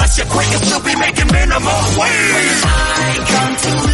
unless you're quick and still be making minimum wage. When I come to